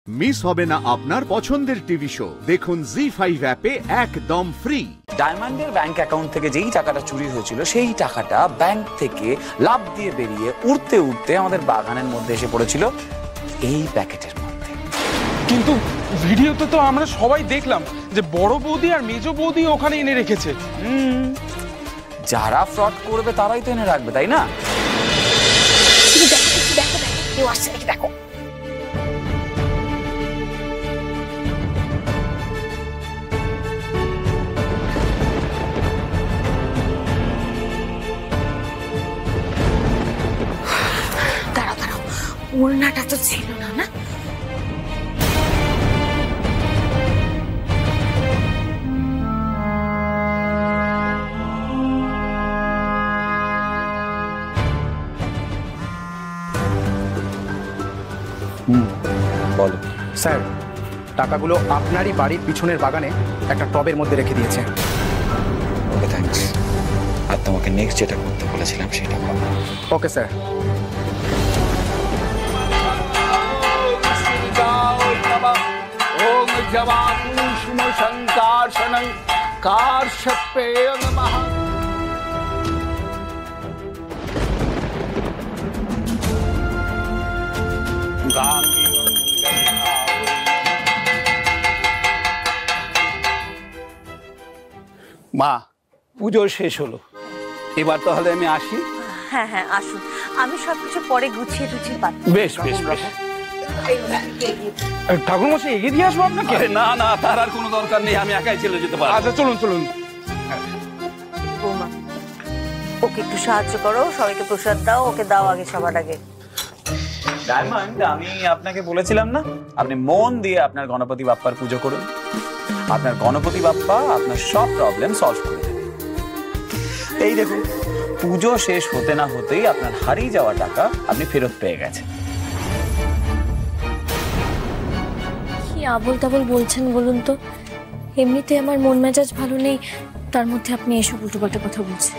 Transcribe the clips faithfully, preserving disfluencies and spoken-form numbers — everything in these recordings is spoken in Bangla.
মিস হবে না আপনার পছন্দের টিভি শো। দেখুন জি ফাইভ অ্যাপে একদম ফ্রি। ডায়মন্ডের ব্যাংক অ্যাকাউন্ট থেকে যেই টাকাটা চুরি হয়েছিল সেই টাকাটা ব্যাংক থেকে লাফ দিয়ে বেরিয়ে উড়তে উড়তে আমাদের বাগানের মধ্যে এসে পড়েছিল এই প্যাকেটের মধ্যে। কিন্তু ভিডিওতে তো আমরা সবাই দেখলাম যে বড় বৌদি আর মেজ বৌদি ওখানে এনে রেখেছে। হুম, যারা ফ্রড করবে তারাই তো এনে রাখবে, তাই না? দেখো দেখো কেউ আসছে নাকি দেখো। দাঁড়াও দাঁড়াও, ওড়নাটা তো ছিল না না? বলো স্যার, টাকাগুলো আপনারই বাড়ির পিছনের বাগানে একটা টবের মধ্যে রেখে দিয়েছে। ওকে, থ্যাঙ্কস। আর তোমাকে নেক্সট যেটা করতে বলেছিলাম সেটা করো। Okay sir. ওম জবাকুসুম সংকার্ষণং কার্ষপে নমঃ। মা, পুজো শেষ হলো, এবার তাহলে আমি আসি। হ্যাঁ হ্যাঁ আসুন, আমি সবকিছু পরে গুছিয়ে টুছিয়ে পাচ্ছি। বেশ বেশ বেশ। ঠাকুর মশাই এগিয়ে দিয়ে আসবো আপনাকে? না না, তার আর কোনো দরকার নেই, আমি একাই চলে যেতে পারবো। আচ্ছা চলুন চলুন। বৌমা, ওকে একটু সাহায্য করো, সবাইকে প্রসাদ দাও, ওকে দাও আগে সবার আগে। ডায়মন্ড, আমি আপনাকে বলেছিলাম না আপনি মন দিয়ে আপনার গণপতি বাপ্পার পুজো করুন, আপনার গণপতি বাপ্পা আপনার সব প্রবলেম সলভ করে দেবে। এই দেখুন, পুজো শেষ হতে না হতেই আপনার হারিয়ে যাওয়া টাকা আপনি ফেরত পেয়ে গেছেন। কি আবল তাবল বলছেন বলুন তো? এমনিতে আমার মন মেজাজ ভালো নেই, তার মধ্যে আপনি এসব উল্টোপাল্টা কথা বলছেন।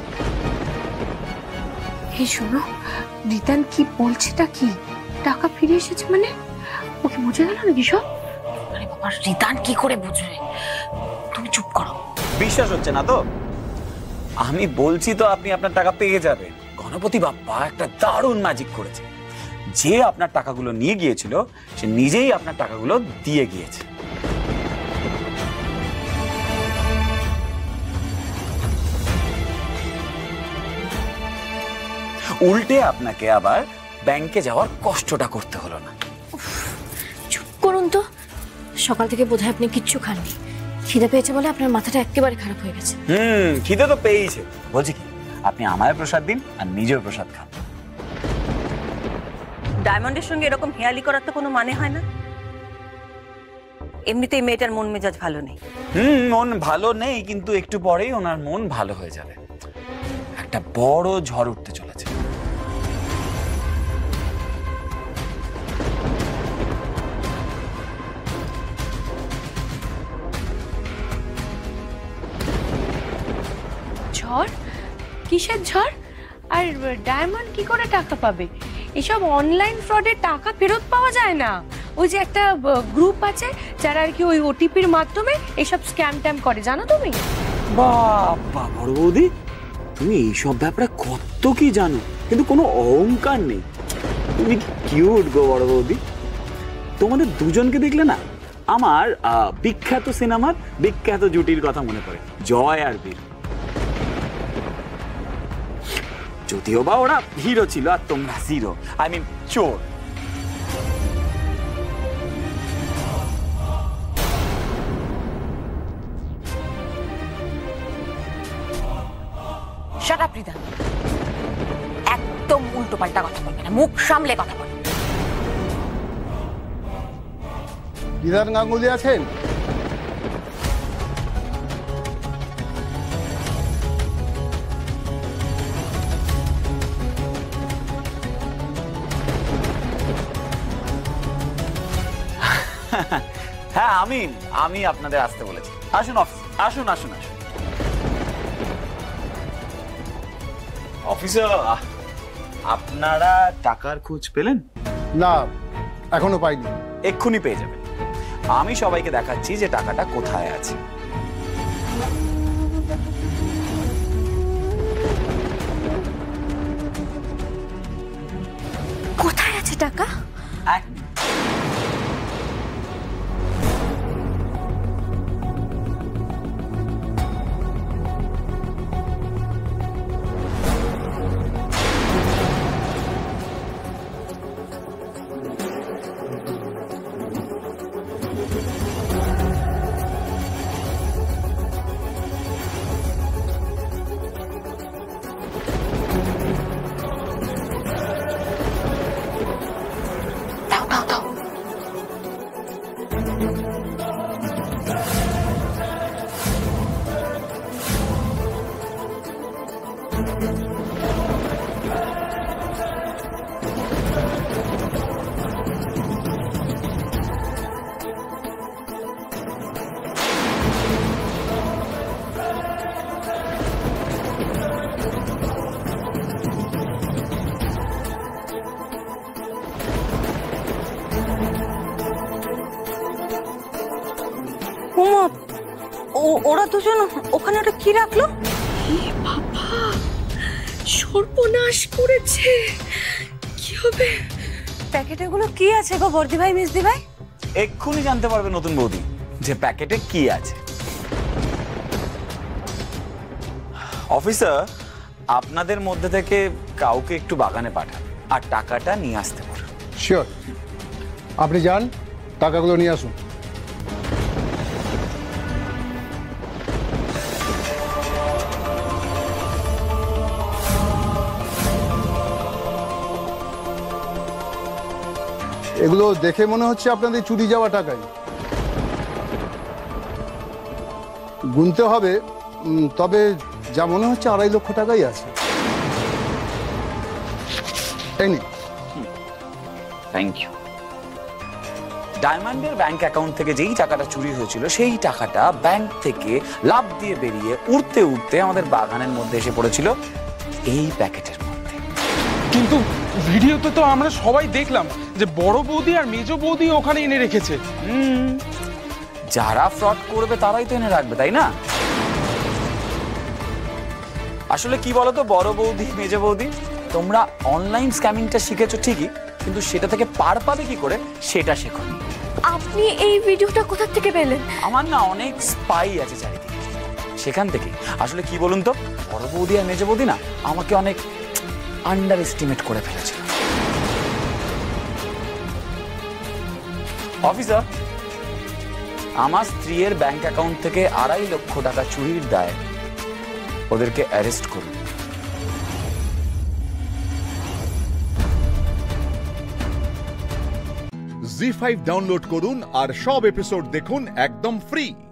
এই শোনো, রিতান কি বলছেটা কি? টাকা ফিরে এসেছে মানে? ওকে বুঝে গেল নাকি সব? আরে বাবা, রিতান কি করে বুঝবে? তুমি চুপ করো। বিশ্বাস হচ্ছে না তো? আমি বলছি তো আপনি আপনার টাকা পেয়ে যাবেন। গণপতি বাপ্পা একটা দারুণ ম্যাজিক করেছে। যে আপনার টাকাগুলো নিয়ে গিয়েছিল সে নিজেই আপনার টাকাগুলো দিয়ে গিয়েছে। উল্টে আপনাকে আবার ব্যাংকে যাওয়ার কষ্টটা করতে হলো না। চুপ করুন তো। সকাল থেকে বোধহয় আপনি কিচ্ছু খাননি, খিদে পেয়েছে বলে আপনার মাথাটা একেবারে খারাপ হয়ে গেছে। হুম, খিদে তো পেয়েছে। বলছি কি, আপনি আমায় প্রসাদ দিন আর নিজের প্রসাদ খান। ডায়মন্ডের সঙ্গে এরকম হেয়ালি করার তো কোনো মানে হয় না। এমনিতেই মেয়েটার মন মেজাজ ভালো নেই। হুম, মন ভালো নেই, কিন্তু একটু পরেই ওনার মন ভালো হয়ে যাবে। একটা বড় ঝড় উঠতে চলেছে। ঝড়? কিসের ঝড়? আর ডায়মন্ড কি করে টাকা পাবে? এসব অনলাইন ফ্রডে টাকা ফেরত পাওয়া যায় না। ওই যে একটা গ্রুপ আছে যারা আর কি ওই ওটিপির মাধ্যমে এসব স্ক্যাম ট্যাম করে, জানো তুমি? বাবা, বড় বৌদি, তুমি এইসব ব্যাপারে কত কি জানো, কিন্তু কোনো অহংকার নেই। তুমি কিউট গো বড় বৌদি। তোমাদের দুজনকে দেখলে না আমার বিখ্যাত সিনেমার বিখ্যাত জুটির কথা মনে পড়ে, জয় আর বীর। যদিও বা ওরা হিরো ছিল আর তোমরা জিরো, আই মিন চোর। শাট আপ রিতান, একদম উল্টো পাল্টা কথা বলবে না, মুখ সামলে কথা বল। রিতান গাঙ্গুলি আছেন? হ্যাঁ, আমি আমি আপনাদের আসতে বলেছি। আসুন অফিস, আসুন আসুন আসুন অফিসে। আপনারা টাকার খোঁজ পেলেন? না, এখনো পাইনি। এক্ষুনি পেয়ে যাবেন। আমি সবাইকে দেখাচ্ছি যে টাকাটা কোথায় আছে। কোথায় আছে টাকা? এক উমা, ও- ওরা দুজন ওখানে ওটা কি রাখলো? বাবা সর্বনাশ করেছে, কি হবে? প্যাকেটে গুলো কি আছে গো বর্দি ভাই, মিসদি ভাই? এক্ষুনি জানতে পারবে নতুন বৌদি যে প্যাকেটে কি আছে। অফিসার, আপনাদের মধ্যে থেকে কাউকে একটু বাগানে পাঠান আর টাকাটা নিয়ে আসতে পারেন। শিওর, আপনি যান, টাকাগুলো নিয়ে আসুন। এগুলো দেখে মনে হচ্ছে আপনাদের চুরি যাওয়া টাকাই। গুনতে হবে, উম, তবে যা মনে হচ্ছে আড়াই লক্ষ টাকাই আছে। এই নিন। Thank you. ডায়মন্ডের ব্যাংক অ্যাকাউন্ট থেকে যেই টাকাটা চুরি হয়েছিল সেই টাকাটা ব্যাংক থেকে লাফ দিয়ে বেরিয়ে উড়তে উড়তে আমাদের বাগানের মধ্যে এসে পড়েছিল এই প্যাকেটের মধ্যে। কিন্তু ভিডিওতে তো আমরা সবাই দেখলাম যে বড় বৌদি আর মেজ বৌদি ওখানে এনে রেখেছে। হুম, যারা ফ্রড করবে তারাই তো এনে রাখবে, তাই না? আসলে কি বলতো বড় বৌদি, মেজ বৌদি, তোমরা অনলাইন স্ক্যামিংটা শিখেছো ঠিকই, কিন্তু সেটা থেকে পার পাবে কি করে সেটা শেখো। আপনি এই ভিডিওটা কোথা থেকে পেলেন? আমার না অনেক স্পাই আছে চারিদিকে, সেখান থেকে। আসলে কি বলুন তো, বড় বৌদি আর মেজ বৌদি না আমাকে অনেক আন্ডার এস্টিমেট করে ফেলেছিল। অফিসার, আমার স্ত্রীর ব্যাংক অ্যাকাউন্ট থেকে আড়াই লক্ষ টাকা চুরির দায় ওদেরকে অ্যারেস্ট করুন। জি ফাইভ ডাউনলোড করুন আর সব এপিসোড দেখুন একদম ফ্রি।